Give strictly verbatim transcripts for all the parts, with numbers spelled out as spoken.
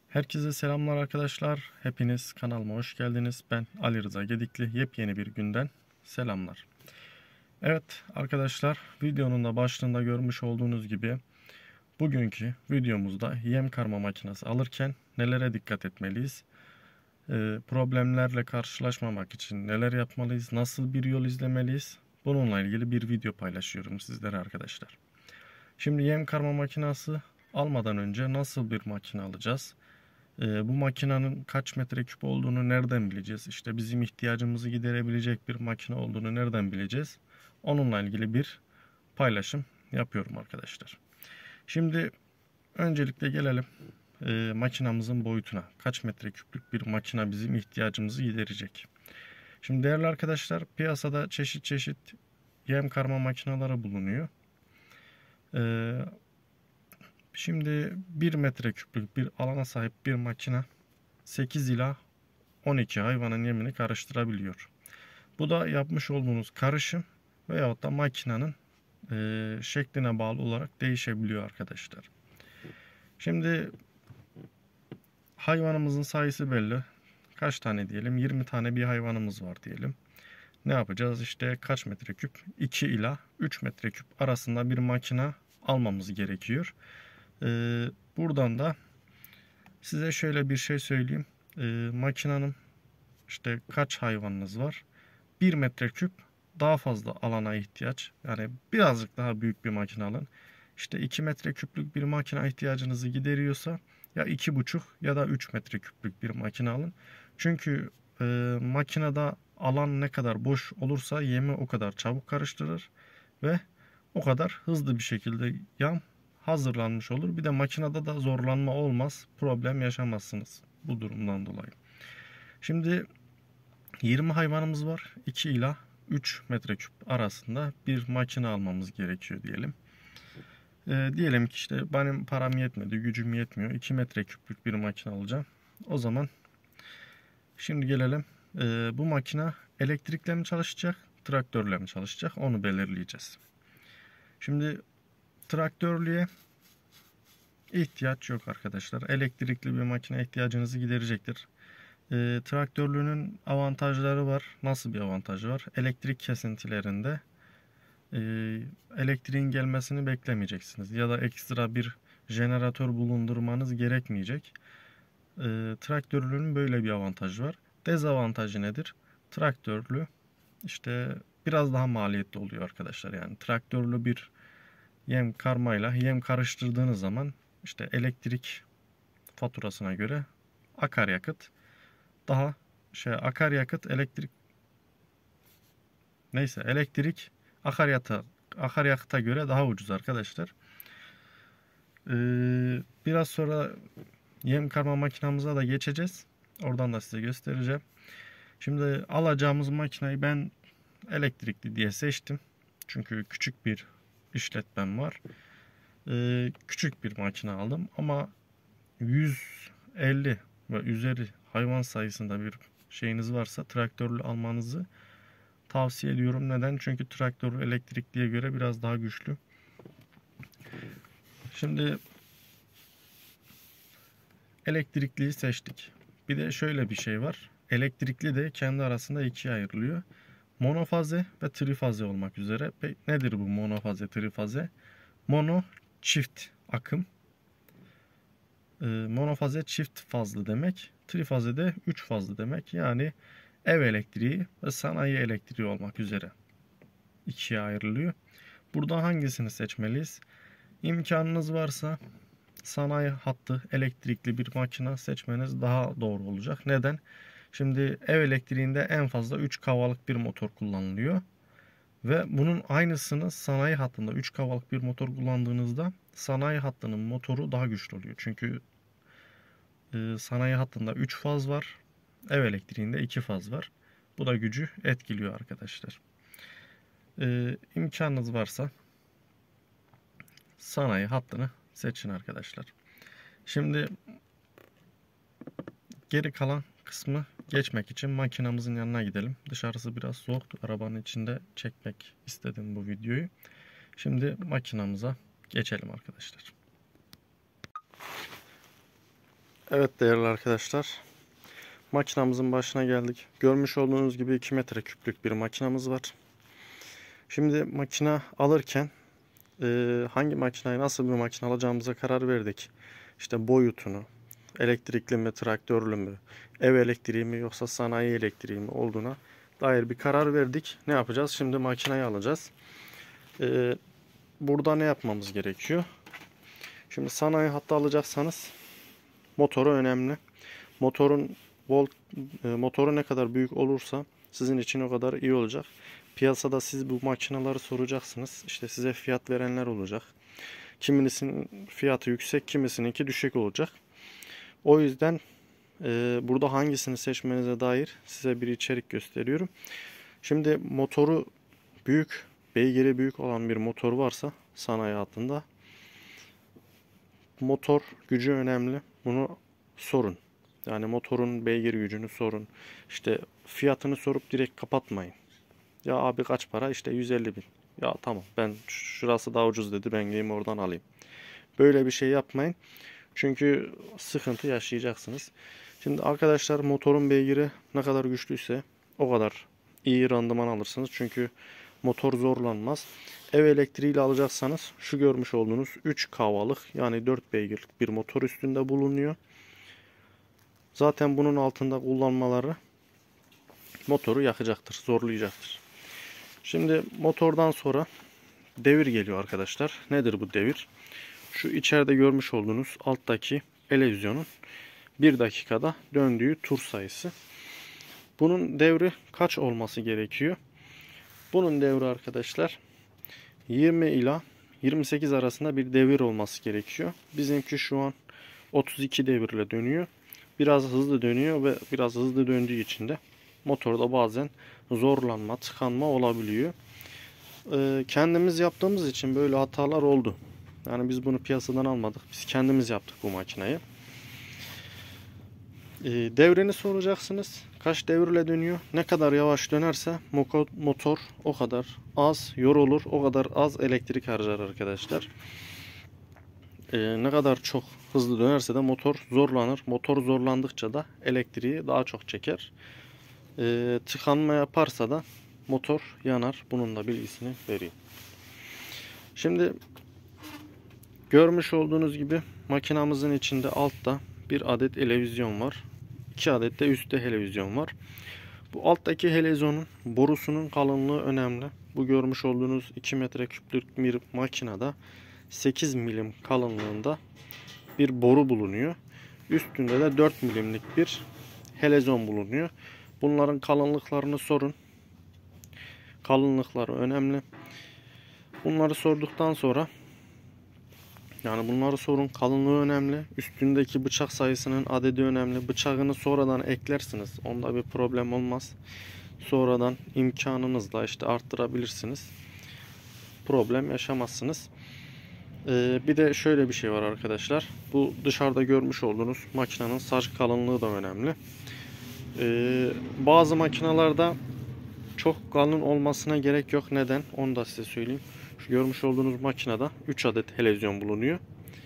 Herkese selamlar arkadaşlar. Hepiniz kanalıma hoş geldiniz. Ben Ali Rıza Gedikli. Yepyeni bir günden selamlar. Evet arkadaşlar, videonun da başlığında görmüş olduğunuz gibi bugünkü videomuzda yem karma makinesi alırken nelere dikkat etmeliyiz? Ee, problemlerle karşılaşmamak için neler yapmalıyız? Nasıl bir yol izlemeliyiz? Bununla ilgili bir video paylaşıyorum sizlere arkadaşlar. Şimdi yem karma makinesi almadan önce nasıl bir makine alacağız? Ee, bu makinenin kaç metreküp olduğunu nereden bileceğiz? İşte bizim ihtiyacımızı giderebilecek bir makine olduğunu nereden bileceğiz? Onunla ilgili bir paylaşım yapıyorum arkadaşlar. Şimdi öncelikle gelelim e, makinamızın boyutuna. Kaç metreküplük bir makine bizim ihtiyacımızı giderecek? Şimdi değerli arkadaşlar, piyasada çeşit çeşit yem karma makineleri bulunuyor. Ee, Şimdi bir metreküplük bir alana sahip bir makine sekiz ila on iki hayvanın yemini karıştırabiliyor. Bu da yapmış olduğunuz karışım veyahut da makinenin e, şekline bağlı olarak değişebiliyor arkadaşlar. Şimdi hayvanımızın sayısı belli. Kaç tane diyelim? yirmi tane bir hayvanımız var diyelim. Ne yapacağız? İşte kaç metreküp? iki ila üç metreküp arasında bir makine almamız gerekiyor. Ee, buradan da size şöyle bir şey söyleyeyim. Ee, makinenin işte kaç hayvanınız var? bir metreküp daha fazla alana ihtiyaç. Yani birazcık daha büyük bir makine alın. İşte iki metreküplük bir makine ihtiyacınızı gideriyorsa ya iki buçuk ya da üç metreküplük bir makine alın. Çünkü e, makinede alan ne kadar boş olursa yemi o kadar çabuk karıştırır ve o kadar hızlı bir şekilde yem hazırlanmış olur. Bir de makinede da zorlanma olmaz. Problem yaşamazsınız bu durumdan dolayı. Şimdi yirmi hayvanımız var. iki ila üç metreküp arasında bir makine almamız gerekiyor diyelim. Ee, diyelim ki işte benim param yetmedi, gücüm yetmiyor. iki metreküplük bir makine alacağım. O zaman şimdi gelelim. Ee, bu makine elektrikle mi çalışacak, traktörle mi çalışacak? Onu belirleyeceğiz. Şimdi traktörlüye ihtiyaç yok arkadaşlar. Elektrikli bir makine ihtiyacınızı giderecektir. E, traktörlünün avantajları var. Nasıl bir avantajı var? Elektrik kesintilerinde e, elektriğin gelmesini beklemeyeceksiniz. Ya da ekstra bir jeneratör bulundurmanız gerekmeyecek. E, traktörlünün böyle bir avantajı var. Dezavantajı nedir? Traktörlü işte biraz daha maliyetli oluyor arkadaşlar. Yani traktörlü bir yem karmayla yem karıştırdığınız zaman işte elektrik faturasına göre akaryakıt daha şey akaryakıt elektrik neyse elektrik akaryakıta akaryakıta göre daha ucuz arkadaşlar. Ee, biraz sonra yem karma makinamıza da geçeceğiz. Oradan da size göstereceğim. Şimdi alacağımız makineyi ben elektrikli diye seçtim. Çünkü küçük bir işletmem var. Ee, küçük bir makine aldım ama yüz elli ve üzeri hayvan sayısında bir şeyiniz varsa traktörlü almanızı tavsiye ediyorum. Neden? Çünkü traktör elektrikliye göre biraz daha güçlü. Şimdi elektrikliyi seçtik. Bir de şöyle bir şey var. Elektrikli de kendi arasında ikiye ayrılıyor. Monofaze ve trifaze olmak üzere. Nedir bu monofaze, trifaze? Mono çift akım. Ee, monofaze çift fazlı demek. Trifaze de üç fazlı demek. Yani ev elektriği ve sanayi elektriği olmak üzere ikiye ayrılıyor. Burada hangisini seçmeliyiz? İmkanınız varsa sanayi hattı elektrikli bir makine seçmeniz daha doğru olacak. Neden? Şimdi ev elektriğinde en fazla üç kavalık bir motor kullanılıyor. Ve bunun aynısını sanayi hattında üç kavalık bir motor kullandığınızda sanayi hattının motoru daha güçlü oluyor. Çünkü e, sanayi hattında üç faz var. Ev elektriğinde iki faz var. Bu da gücü etkiliyor arkadaşlar. Ee, imkanınız varsa sanayi hattını seçin arkadaşlar. Şimdi geri kalan kısmı geçmek için makinamızın yanına gidelim. Dışarısı biraz soğuktu. Arabanın içinde çekmek istedim bu videoyu. Şimdi makinamıza geçelim arkadaşlar. Evet değerli arkadaşlar, makinamızın başına geldik. Görmüş olduğunuz gibi iki metre küplük bir makinamız var. Şimdi makine alırken e, hangi makinayı nasıl bir makine alacağımıza karar verdik. İşte boyutunu, elektrikli mi, traktörlü mü, ev elektriği mi yoksa sanayi elektriği mi olduğuna dair bir karar verdik. Ne yapacağız? Şimdi makineyi alacağız. E, burada ne yapmamız gerekiyor? Şimdi sanayi hattı alacaksanız motoru önemli. Motorun volt e, motoru ne kadar büyük olursa sizin için o kadar iyi olacak. Piyasada siz bu makineleri soracaksınız. İşte size fiyat verenler olacak. Kimisinin fiyatı yüksek, kimisininki düşük olacak. O yüzden e, burada hangisini seçmenize dair size bir içerik gösteriyorum. Şimdi motoru büyük, beygiri büyük olan bir motor varsa sanayi hattında motor gücü önemli. Bunu sorun. Yani motorun beygir gücünü sorun. İşte fiyatını sorup direkt kapatmayın. Ya abi kaç para? İşte yüz elli bin. Ya tamam, ben şurası daha ucuz dedi, ben gideyim oradan alayım. Böyle bir şey yapmayın. Çünkü sıkıntı yaşayacaksınız. Şimdi arkadaşlar, motorun beygiri ne kadar güçlüyse o kadar iyi randıman alırsınız. Çünkü motor zorlanmaz. Ev elektriğiyle alacaksanız şu görmüş olduğunuz üç kavalık yani dört beygirlik bir motor üstünde bulunuyor. Zaten bunun altında kullanmaları motoru yakacaktır, zorlayacaktır. Şimdi motordan sonra devir geliyor arkadaşlar. Nedir bu devir? Şu içeride görmüş olduğunuz alttaki televizyonun bir dakikada döndüğü tur sayısı. Bunun devri kaç olması gerekiyor? Bunun devri arkadaşlar yirmi ila yirmi sekiz arasında bir devir olması gerekiyor. Bizimki şu an otuz iki devirle dönüyor. Biraz hızlı dönüyor ve biraz hızlı döndüğü için de motorda bazen zorlanma, tıkanma olabiliyor. Ee, kendimiz yaptığımız için böyle hatalar oldu. Yani biz bunu piyasadan almadık. Biz kendimiz yaptık bu makineyi. Ee, devrini soracaksınız. Kaç devirle dönüyor? Ne kadar yavaş dönerse motor o kadar az yorulur, o kadar az elektrik harcar arkadaşlar. Ee, ne kadar çok hızlı dönerse de motor zorlanır. Motor zorlandıkça da elektriği daha çok çeker. Ee, tıkanma yaparsa da motor yanar. Bunun da bilgisini vereyim. Şimdi görmüş olduğunuz gibi makinamızın içinde altta bir adet televizyon var. iki adet de üstte televizyon var. Bu alttaki televizyonun borusunun kalınlığı önemli. Bu görmüş olduğunuz iki metre küplük bir makinede sekiz milim kalınlığında bir boru bulunuyor. Üstünde de dört milimlik bir helezon bulunuyor. Bunların kalınlıklarını sorun. Kalınlıkları önemli. Bunları sorduktan sonra yani bunları sorun. Kalınlığı önemli. Üstündeki bıçak sayısının adedi önemli. Bıçağını sonradan eklersiniz. Onda bir problem olmaz. Sonradan imkanınızla işte arttırabilirsiniz. Problem yaşamazsınız. Ee, bir de şöyle bir şey var arkadaşlar. Bu dışarıda görmüş olduğunuz makinenin saç kalınlığı da önemli. Ee, bazı makinalarda çok kalın olmasına gerek yok. Neden? Onu da size söyleyeyim. Şu görmüş olduğunuz makinede üç adet televizyon bulunuyor.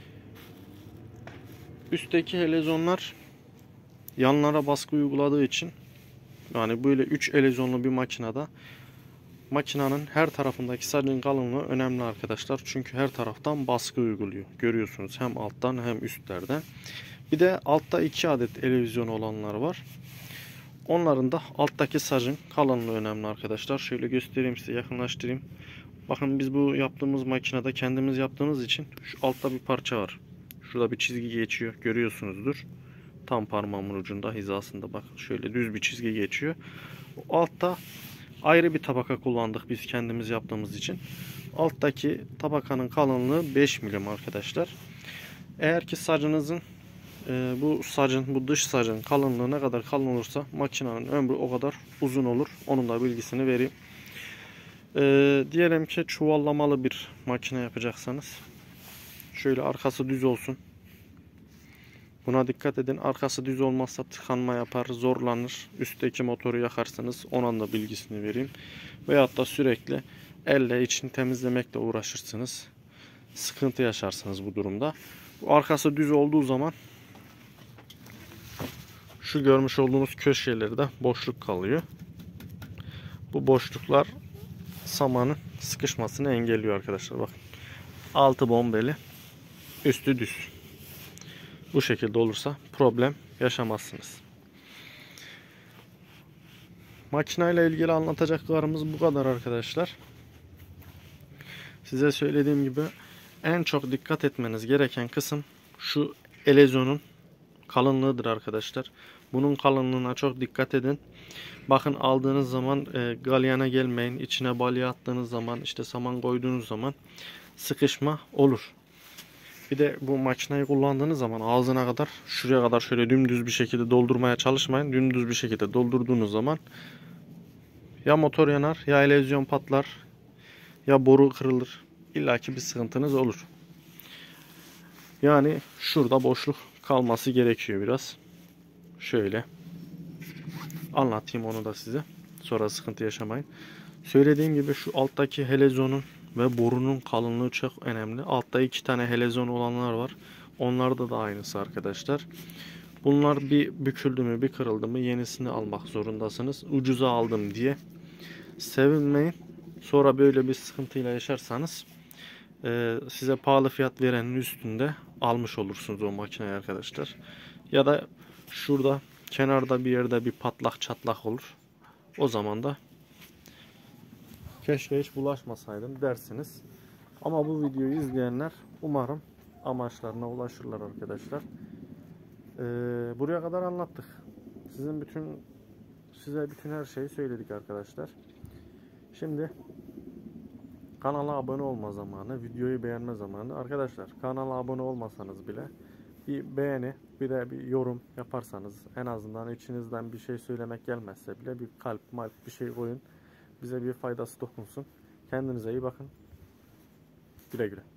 Üstteki televizyonlar yanlara baskı uyguladığı için, yani böyle üç televizyonlu bir makinede makinenin her tarafındaki sacın kalınlığı önemli arkadaşlar. Çünkü her taraftan baskı uyguluyor. Görüyorsunuz, hem alttan hem üstlerden. Bir de altta iki adet televizyon olanlar var. Onların da alttaki sacın kalınlığı önemli arkadaşlar. Şöyle göstereyim size, yakınlaştırayım. Bakın, biz bu yaptığımız makinede kendimiz yaptığımız için şu altta bir parça var. Şurada bir çizgi geçiyor. Görüyorsunuzdur. Tam parmağımın ucunda, hizasında bak. Şöyle düz bir çizgi geçiyor. O altta ayrı bir tabaka kullandık biz kendimiz yaptığımız için. Alttaki tabakanın kalınlığı beş milim arkadaşlar. Eğer ki sacınızın e, bu sacın, bu dış sacın kalınlığı ne kadar kalın olursa makinenin ömrü o kadar uzun olur. Onun da bilgisini vereyim. Ee, diyelim ki çuvallamalı bir makine yapacaksanız şöyle arkası düz olsun. Buna dikkat edin. Arkası düz olmazsa tıkanma yapar, zorlanır. Üstteki motoru yakarsınız. Onun da bilgisini vereyim. Veyahut da sürekli elle içini temizlemekle uğraşırsınız. Sıkıntı yaşarsınız bu durumda. Bu arkası düz olduğu zaman şu görmüş olduğunuz köşelerde boşluk kalıyor. Bu boşluklar samanın sıkışmasını engelliyor arkadaşlar. Bakın. Altı bombeli, üstü düz. Bu şekilde olursa problem yaşamazsınız. Makineyle ilgili anlatacaklarımız bu kadar arkadaşlar. Size söylediğim gibi en çok dikkat etmeniz gereken kısım şu elezyonun kalınlığıdır arkadaşlar. Bunun kalınlığına çok dikkat edin. Bakın aldığınız zaman e, galyana gelmeyin. İçine balya attığınız zaman, işte saman koyduğunuz zaman sıkışma olur. Bir de bu makineyi kullandığınız zaman ağzına kadar, şuraya kadar şöyle dümdüz bir şekilde doldurmaya çalışmayın. Dümdüz bir şekilde doldurduğunuz zaman ya motor yanar, ya elezyon patlar, ya boru kırılır. İlla ki bir sıkıntınız olur. Yani şurada boşluk kalması gerekiyor biraz. Şöyle anlatayım onu da size. Sonra sıkıntı yaşamayın. Söylediğim gibi şu alttaki helezyonun ve borunun kalınlığı çok önemli. Altta iki tane helezyon olanlar var. Onlarda da aynısı arkadaşlar. Bunlar bir büküldü mü, bir kırıldı mı yenisini almak zorundasınız. Ucuza aldım diye sevinmeyin. Sonra böyle bir sıkıntıyla yaşarsanız e, size pahalı fiyat verenin üstünde almış olursunuz o makineyi arkadaşlar. Ya da şurada kenarda bir yerde bir patlak çatlak olur. O zaman da keşke hiç bulaşmasaydım dersiniz. Ama bu videoyu izleyenler umarım amaçlarına ulaşırlar arkadaşlar. Ee, buraya kadar anlattık. Sizin bütün size bütün her şeyi söyledik arkadaşlar. Şimdi kanala abone olma zamanı, videoyu beğenme zamanı. Arkadaşlar kanala abone olmasanız bile bir beğeni, bir de bir yorum yaparsanız, en azından içinizden bir şey söylemek gelmezse bile bir kalp, malp bir şey koyun. Bize bir faydası dokunsun. Kendinize iyi bakın. Güle güle.